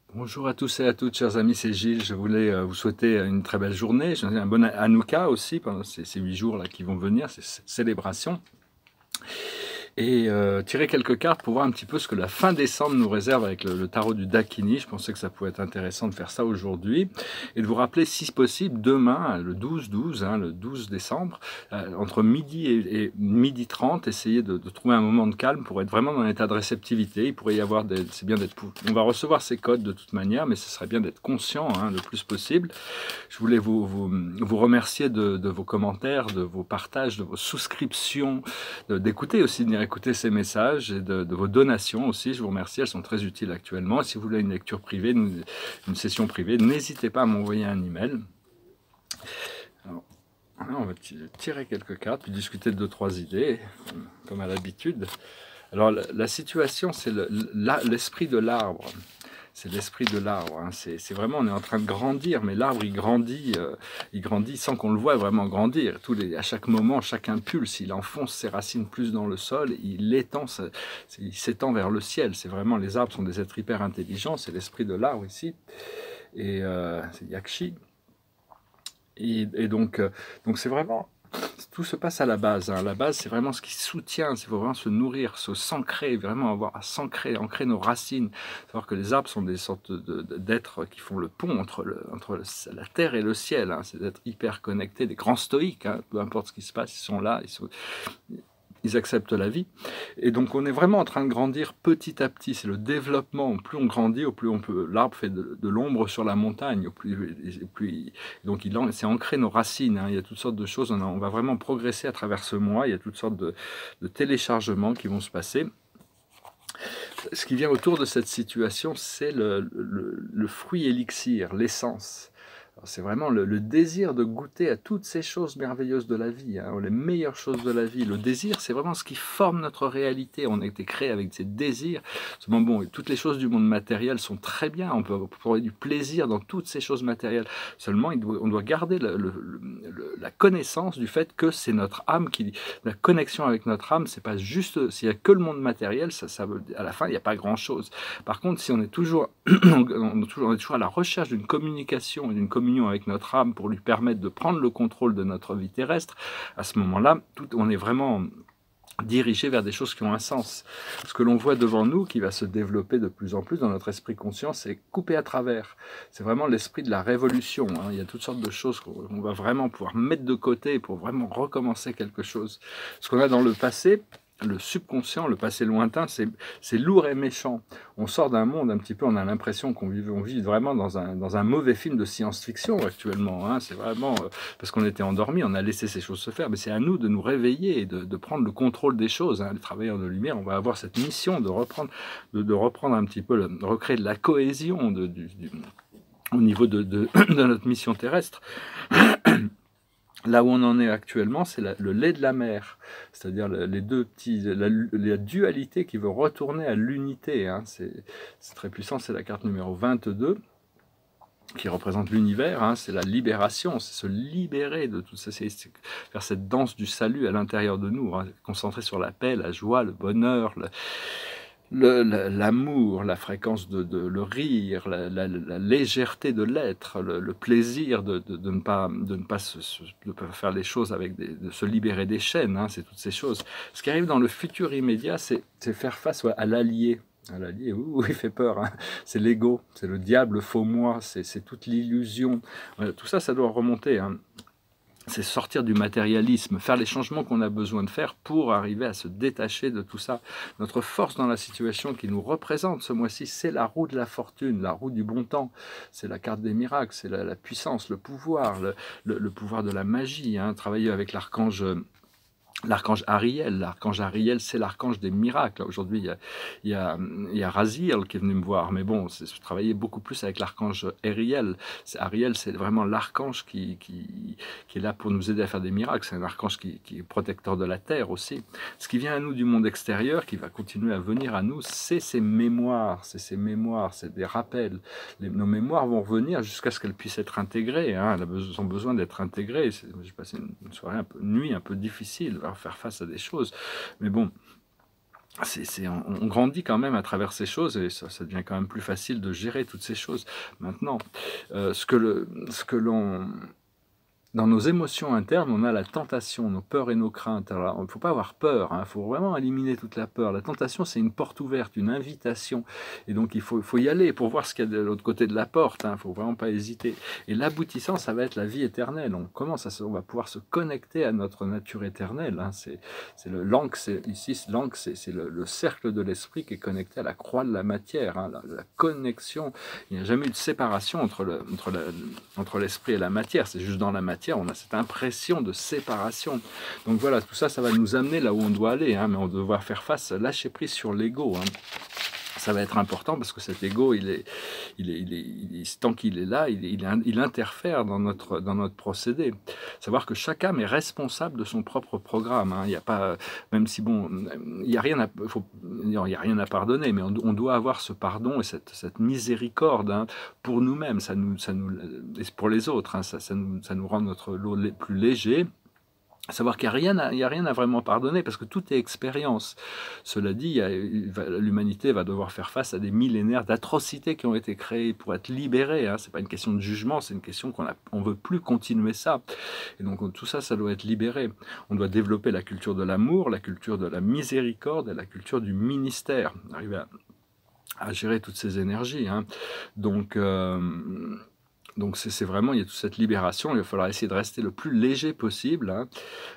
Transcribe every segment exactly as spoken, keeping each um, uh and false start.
Bonjour à tous et à toutes, chers amis, c'est Gilles. Je voulais euh, vous souhaiter une très belle journée. Je un bon Hanouka aussi, pendant ces, ces huit jours là qui vont venir, ces célébrations. Et euh, tirer quelques cartes pour voir un petit peu ce que la fin décembre nous réserve avec le, le tarot du Dakini. Je pensais que ça pouvait être intéressant de faire ça aujourd'hui et de vous rappeler, si possible, demain, le douze douze, hein, le douze décembre, euh, entre midi et, et midi trente, essayer de, de trouver un moment de calme pour être vraiment dans un état de réceptivité. Il pourrait y avoir des, c'est bien d'être, on va recevoir ces codes de toute manière, mais ce serait bien d'être conscient hein, le plus possible. Je voulais vous, vous, vous remercier de, de vos commentaires, de vos partages, de vos souscriptions, d'écouter aussi, de venir écouter ces messages et de, de vos donations aussi. Je vous remercie, elles sont très utiles actuellement. Et si vous voulez une lecture privée, une, une session privée, n'hésitez pas à m'envoyer un email. Alors, on va tirer quelques cartes, puis discuter de deux, trois idées, comme à l'habitude. Alors, la, la situation, c'est l'esprit le, de l'arbre. C'est l'esprit de l'arbre. Hein. C'est vraiment, on est en train de grandir, mais l'arbre, il grandit, euh, il grandit sans qu'on le voie vraiment grandir. Tous les, à chaque moment, chaque impulse, il enfonce ses racines plus dans le sol, il étend, il s'étend vers le ciel. C'est vraiment, les arbres sont des êtres hyper intelligents. C'est l'esprit de l'arbre ici. Et euh, c'est Yakshi. Et, et donc, euh, donc c'est vraiment... Tout se passe à la base. Hein. La base, c'est vraiment ce qui soutient. Il faut vraiment se nourrir, se s'ancrer, vraiment avoir à s'ancrer, ancrer nos racines. Savoir que les arbres sont des sortes d'êtres qui font le pont entre, le, entre le, la terre et le ciel. Hein. C'est d'être hyper connectés, des grands stoïques. Hein. Peu importe ce qui se passe, ils sont là. Ils sont... Ils acceptent la vie. Et donc, on est vraiment en train de grandir petit à petit. C'est le développement. Plus on grandit, au plus on peut. L'arbre fait de, de l'ombre sur la montagne. Au plus, et plus, donc, il c'est ancré nos racines. Hein. Il y a toutes sortes de choses. On, a, on va vraiment progresser à travers ce mois. Il y a toutes sortes de, de téléchargements qui vont se passer. Ce qui vient autour de cette situation, c'est le, le, le fruit élixir, l'essence. C'est vraiment le, le désir de goûter à toutes ces choses merveilleuses de la vie, hein, les meilleures choses de la vie. Le désir, c'est vraiment ce qui forme notre réalité. On a été créé avec ces désirs. Seulement, bon, toutes les choses du monde matériel sont très bien. On peut trouver du plaisir dans toutes ces choses matérielles. Seulement, il doit, on doit garder le, le, le, la connaissance du fait que c'est notre âme qui... La connexion avec notre âme, c'est pas juste... S'il n'y a que le monde matériel, ça, ça veut, à la fin, il n'y a pas grand-chose. Par contre, si on est toujours, on est toujours, on est toujours à la recherche d'une communication et d'une communication avec notre âme pour lui permettre de prendre le contrôle de notre vie terrestre, à ce moment-là, on est vraiment dirigé vers des choses qui ont un sens. Ce que l'on voit devant nous, qui va se développer de plus en plus dans notre esprit conscient, c'est coupé à travers. C'est vraiment l'esprit de la révolution. Hein. Il y a toutes sortes de choses qu'on va vraiment pouvoir mettre de côté pour vraiment recommencer quelque chose. Ce qu'on a dans le passé, le subconscient, le passé lointain, c'est lourd et méchant. On sort d'un monde un petit peu, on a l'impression qu'on vit, on vit vraiment dans un, dans un mauvais film de science-fiction actuellement. Hein. C'est vraiment euh, parce qu'on était endormi, on a laissé ces choses se faire. Mais c'est à nous de nous réveiller et de, de prendre le contrôle des choses. Hein. Les travailleurs de lumière, on va avoir cette mission de reprendre, de, de reprendre un petit peu, le, de recréer de la cohésion de, du, du, au niveau de, de, de notre mission terrestre. Là où on en est actuellement, c'est le lait de la mer, c'est-à-dire les deux petits, la, la dualité qui veut retourner à l'unité. Hein. C'est très puissant, c'est la carte numéro vingt-deux qui représente l'univers, hein. C'est la libération, c'est se libérer de tout ça, c'est faire cette danse du salut à l'intérieur de nous, hein. Concentrer sur la paix, la joie, le bonheur, le, l'amour, la fréquence de, de le rire, la, la, la légèreté de l'être, le, le plaisir de, de, de ne pas, de ne pas se, se, de faire les choses avec des, de se libérer des chaînes, hein, c'est toutes ces choses. Ce qui arrive dans le futur immédiat, c'est faire face à l'allié. L'allié, ouh, il fait peur, hein. C'est l'ego, c'est le diable, le faux moi, c'est toute l'illusion. Tout ça, ça doit remonter, hein. C'est sortir du matérialisme, faire les changements qu'on a besoin de faire pour arriver à se détacher de tout ça. Notre force dans la situation qui nous représente ce mois-ci, c'est la roue de la fortune, la roue du bon temps. C'est la carte des miracles, c'est la, la puissance, le pouvoir, le, le, le pouvoir de la magie. Hein. Travailler avec l'archange... L'archange Ariel, l'archange Ariel, c'est l'archange des miracles. Aujourd'hui, il y a, il y a, il y a Raziel qui est venu me voir, mais bon, je travaillais beaucoup plus avec l'archange Ariel. Ariel, c'est vraiment l'archange qui, qui, qui est là pour nous aider à faire des miracles. C'est un archange qui, qui est protecteur de la terre aussi. Ce qui vient à nous du monde extérieur, qui va continuer à venir à nous, c'est ces mémoires, c'est ces mémoires, c'est des rappels. Les, nos mémoires vont revenir jusqu'à ce qu'elles puissent être intégrées. Hein. Elles ont besoin d'être intégrées. J'ai passé une soirée, un peu, une nuit un peu difficile, faire face à des choses. Mais bon, c'est, c'est, on, on grandit quand même à travers ces choses et ça, ça devient quand même plus facile de gérer toutes ces choses. Maintenant, euh, ce que le, ce que l'on... Dans nos émotions internes, on a la tentation, nos peurs et nos craintes. Alors, il ne faut pas avoir peur, il hein, faut vraiment éliminer toute la peur. La tentation, c'est une porte ouverte, une invitation. Et donc, il faut, faut y aller pour voir ce qu'il y a de l'autre côté de la porte. Il hein, ne faut vraiment pas hésiter. Et l'aboutissant, ça va être la vie éternelle. On commence à se, on va pouvoir se connecter à notre nature éternelle. Hein. C'est, c'est le l'encre, c'est, ici, l'encre, c'est, c'est le, le cercle de l'esprit qui est connecté à la croix de la matière. Hein, la, la connexion, il n'y a jamais eu de séparation entre, le, entre, la, entre l'esprit et la matière. C'est juste dans la matière. On a cette impression de séparation. Donc voilà, tout ça, ça va nous amener là où on doit aller, hein, mais on doit devoir faire face, lâcher prise sur l'ego. Hein. Ça va être important parce que cet ego, il est, il est, il est, il est, tant qu'il est là, il, il, il interfère dans notre, dans notre procédé. Savoir que chaque âme est responsable de son propre programme. Hein. Il n'y a pas, même si bon, il n'y a rien à, faut, il y a rien à pardonner, mais on, on doit avoir ce pardon et cette, cette miséricorde hein, pour nous-mêmes, ça nous, ça nous, et pour les autres. Hein, ça, ça, nous, ça nous rend notre lot plus léger. À savoir qu'il n'y a, a rien à vraiment pardonner parce que tout est expérience. Cela dit, l'humanité va devoir faire face à des millénaires d'atrocités qui ont été créées pour être libérées. Hein. Ce n'est pas une question de jugement, c'est une question qu'on ne veut plus continuer ça. Et donc tout ça, ça doit être libéré. On doit développer la culture de l'amour, la culture de la miséricorde et la culture du ministère. Arriver à, à gérer toutes ces énergies. Hein. Donc... Euh, Donc c'est vraiment, il y a toute cette libération, il va falloir essayer de rester le plus léger possible. Hein.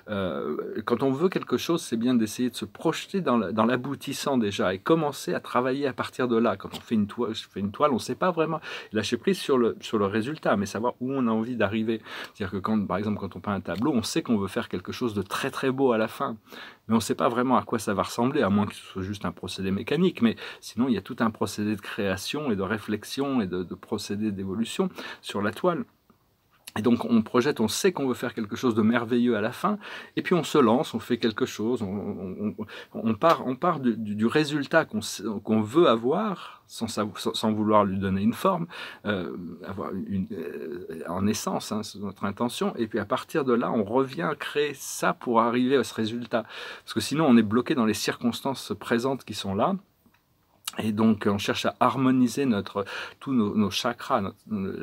Euh, quand on veut quelque chose, c'est bien d'essayer de se projeter dans l'aboutissant déjà et commencer à travailler à partir de là. Quand on fait une toile, je fais une toile on ne sait pas vraiment lâcher prise sur le, sur le résultat, mais savoir où on a envie d'arriver. C'est-à-dire que quand, par exemple, quand on peint un tableau, on sait qu'on veut faire quelque chose de très très beau à la fin. Mais on ne sait pas vraiment à quoi ça va ressembler, à moins que ce soit juste un procédé mécanique. Mais sinon, il y a tout un procédé de création et de réflexion et de, de procédé d'évolution sur la toile. Et donc on projette, on sait qu'on veut faire quelque chose de merveilleux à la fin, et puis on se lance, on fait quelque chose, on, on, on part, on part du, du résultat qu'on qu'on veut avoir, sans, sans vouloir lui donner une forme, euh, avoir une, euh, en essence, hein, c'est notre intention, et puis à partir de là, on revient créer ça pour arriver à ce résultat. Parce que sinon on est bloqué dans les circonstances présentes qui sont là, et donc on cherche à harmoniser notre, tous nos, nos chakras, notre,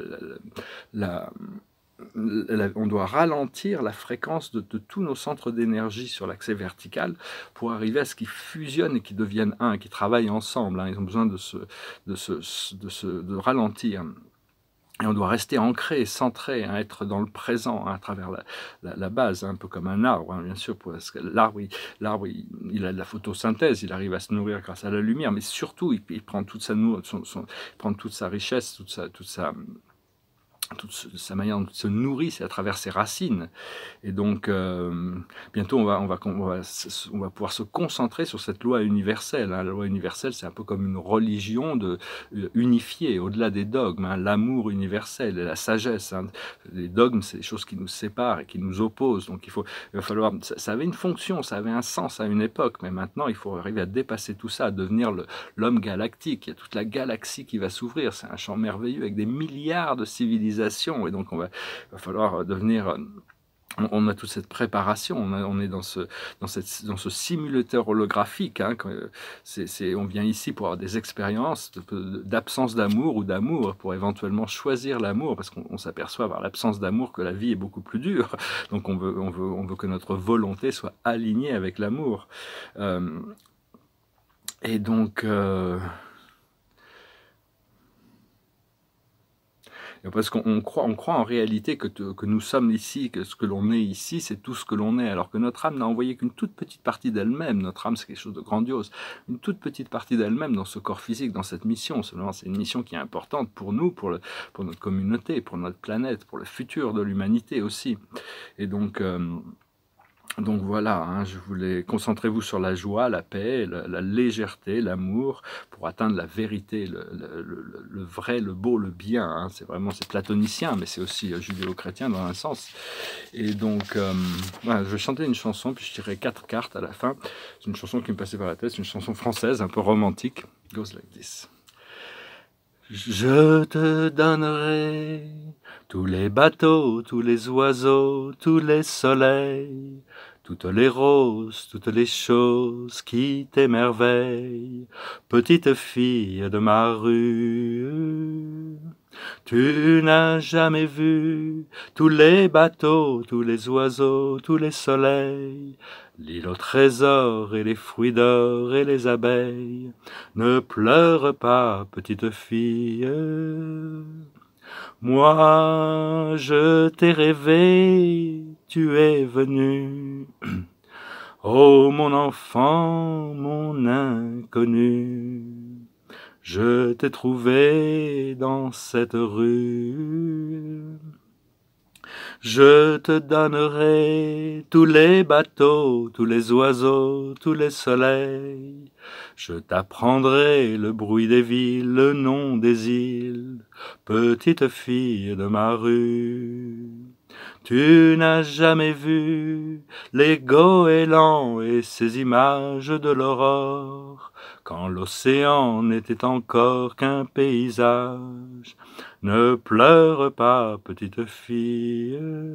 la, la, on doit ralentir la fréquence de, de tous nos centres d'énergie sur l'accès vertical pour arriver à ce qu'ils fusionnent et qu'ils deviennent un, qu'ils travaillent ensemble. Hein. Ils ont besoin de, se, de, se, de, se, de ralentir. Et on doit rester ancré, centré, hein, être dans le présent hein, à travers la, la, la base, hein, un peu comme un arbre, hein, bien sûr. L'arbre, il, il, il a de la photosynthèse, il arrive à se nourrir grâce à la lumière, mais surtout, il, il prend toute sa, son, son, il prend toute sa richesse, toute sa... Toute sa toute sa manière dont il se nourrit, c'est à travers ses racines. Et donc, euh, bientôt, on va, on, va, on, va, on va pouvoir se concentrer sur cette loi universelle. Hein. La loi universelle, c'est un peu comme une religion de, euh, unifiée, au-delà des dogmes. Hein. L'amour universel et la sagesse. Hein. Les dogmes, c'est des choses qui nous séparent et qui nous opposent. Donc, il, faut, il va falloir... Ça, ça avait une fonction, ça avait un sens à une époque, mais maintenant, il faut arriver à dépasser tout ça, à devenir l'homme galactique. Il y a toute la galaxie qui va s'ouvrir. C'est un champ merveilleux avec des milliards de civilisations. Et donc, on va, il va falloir devenir... On a toute cette préparation, on, a, on est dans ce, dans, cette, dans ce simulateur holographique. Hein, c'est, c'est, on vient ici pour avoir des expériences d'absence d'amour ou d'amour, pour éventuellement choisir l'amour, parce qu'on s'aperçoit par l'absence d'amour que la vie est beaucoup plus dure. Donc, on veut, on veut, on veut que notre volonté soit alignée avec l'amour. Euh, et donc... Euh, Parce qu'on croit, on croit en réalité que, te, que nous sommes ici, que ce que l'on est ici, c'est tout ce que l'on est, alors que notre âme n'a envoyé qu'une toute petite partie d'elle-même. Notre âme, c'est quelque chose de grandiose. Une toute petite partie d'elle-même dans ce corps physique, dans cette mission. Seulement, c'est une mission qui est importante pour nous, pour, le, pour notre communauté, pour notre planète, pour le futur de l'humanité aussi. Et donc... Euh, Donc voilà, hein, je voulais concentrez-vous sur la joie, la paix, la, la légèreté, l'amour, pour atteindre la vérité, le, le, le, le vrai, le beau, le bien. Hein. C'est vraiment, c'est platonicien, mais c'est aussi euh, judéo-chrétien dans un sens. Et donc, euh, voilà, je vais chanter une chanson, puis je tirerai quatre cartes à la fin. C'est une chanson qui me passait par la tête, c'est une chanson française, un peu romantique. It goes like this. Je te donnerai tous les bateaux, tous les oiseaux, tous les soleils, toutes les roses, toutes les choses qui t'émerveillent, petite fille de ma rue. Tu n'as jamais vu tous les bateaux, tous les oiseaux, tous les soleils, l'île au trésor et les fruits d'or et les abeilles. Ne pleure pas, petite fille. Moi, je t'ai rêvé, tu es venu. Oh, mon enfant, mon inconnu. Je t'ai trouvé dans cette rue. Je te donnerai tous les bateaux, tous les oiseaux, tous les soleils. Je t'apprendrai le bruit des villes, le nom des îles, petite fille de ma rue. Tu n'as jamais vu les goélands et ces images de l'aurore, quand l'océan n'était encore qu'un paysage. Ne pleure pas, petite fille.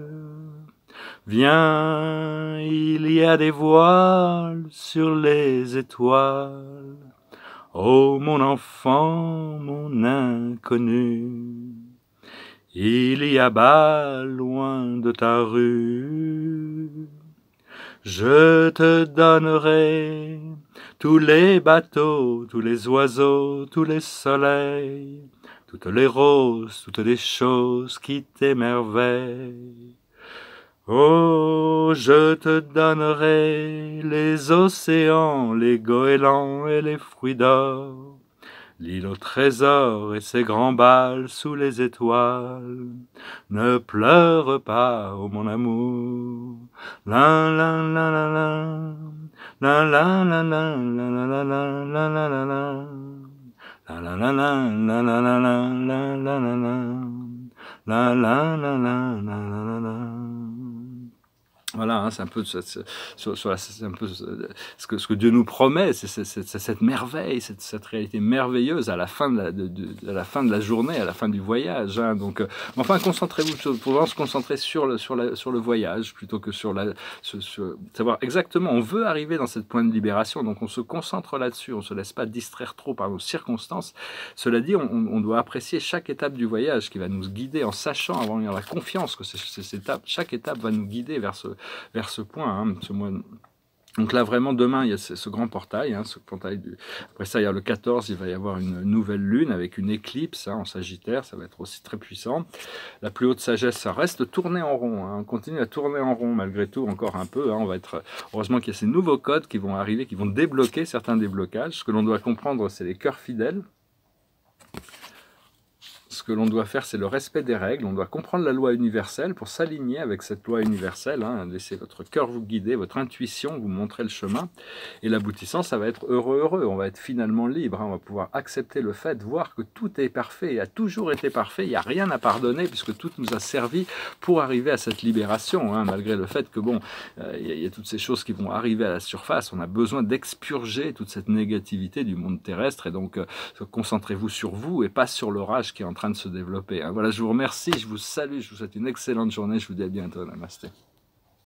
Viens, il y a des voiles sur les étoiles. Oh, mon enfant, mon inconnu. Il y a bas, loin de ta rue. Je te donnerai tous les bateaux, tous les oiseaux, tous les soleils, toutes les roses, toutes les choses qui t'émerveillent. Oh, je te donnerai les océans, les goélands et les fruits d'or, l'île au trésor et ses grands bals sous les étoiles. Ne pleure pas, oh mon amour. La la la la la. La la la la la la la la la la la la. La la la la la la la la la la la la. La la la la la la la. Voilà, hein, c'est un peu, c'est, c'est un peu ce, que, ce que Dieu nous promet, c'est cette merveille, cette, cette réalité merveilleuse à la fin de la, de, de, à la, fin de la journée, à la fin du voyage. Hein, donc, euh, enfin, concentrez-vous, pour vraiment se concentrer sur le, sur, la, sur le voyage plutôt que sur la, sur, sur, savoir exactement. On veut arriver dans cette point de libération, donc on se concentre là-dessus, on ne se laisse pas distraire trop par nos circonstances. Cela dit, on, on doit apprécier chaque étape du voyage qui va nous guider en sachant, avoir la confiance que ces, ces étapes, chaque étape va nous guider vers ce vers ce point, hein, ce mois. Donc là, vraiment, demain, il y a ce, ce grand portail. Hein, ce portail du... Après ça, il y a le quatorze, il va y avoir une nouvelle lune avec une éclipse hein, en Sagittaire. Ça va être aussi très puissant. La plus haute sagesse, ça reste tourner en rond. Hein, on continue à tourner en rond, malgré tout, encore un peu. Hein, on va être... Heureusement qu'il y a ces nouveaux codes qui vont arriver, qui vont débloquer certains déblocages. Ce que l'on doit comprendre, c'est les cœurs fidèles. Ce que l'on doit faire, c'est le respect des règles. On doit comprendre la loi universelle pour s'aligner avec cette loi universelle. Hein. Laissez votre cœur vous guider, votre intuition vous montrer le chemin. Et l'aboutissant, ça va être heureux, heureux. On va être finalement libre. Hein. On va pouvoir accepter le fait, voir que tout est parfait et a toujours été parfait. Il n'y a rien à pardonner puisque tout nous a servi pour arriver à cette libération. Hein. Malgré le fait que, bon, euh, il y a toutes ces choses qui vont arriver à la surface. On a besoin d'expurger toute cette négativité du monde terrestre. Et donc, euh, concentrez-vous sur vous et pas sur l'orage qui est en train de se développer. Voilà, je vous remercie, je vous salue, je vous souhaite une excellente journée, je vous dis à bientôt, namasté.